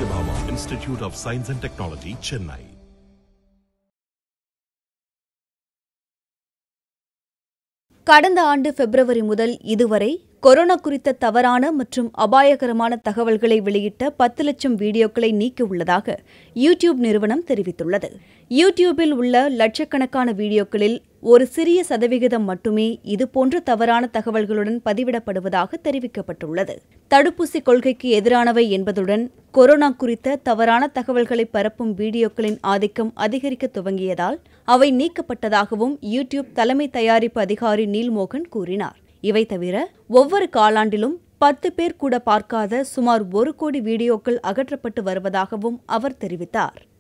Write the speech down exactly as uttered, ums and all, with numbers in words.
Satyabhama Institute of Science and Technology, Chennai. கடந்த ஆண்டு பிப்ரவரி முதல் இதுவரை கொரோனா குறித்த தவறான மற்றும் அபாயகரமான தகவல்களை வெளியிட்ட பத்து லட்சம் வீடியோக்களை நீக்கியுள்ளதாக யூடியூப் நிறுவனம் தெரிவித்துள்ளது. யூடியூபில் உள்ள லட்சக்கணக்கான வீடியோக்களில் ஒரு சிறிய சதவிகிதம் மட்டுமே இதுபோன்ற தவறான தகவல்களுடன் பதிவிடப்படுவதாக தெரிவிக்கப்பட்டுள்ளது. தடுப்பூசி கொள்கைக்கு எதிரானவை என்பதுடன் கொரோனா குறித்த தவறான தகவல்களை பரப்பும் வீடியோக்களின் ஆதிக்கம் அதிகரிக்க துவங்கியதால் அவை நீக்கப்பட்டதாகவும் யூடியூப் தலைமை தயாரிப்பு அதிகாரி நீல்மோகன் கூறினார். இவை தவிர ஒவ்வொரு காலாண்டிலும் பத்து பேர் கூட பார்க்காத சுமார் ஒரு கோடி வீடியோக்கள் அகற்றப்பட்டு வருவதாகவும் அவர் தெரிவித்தார்.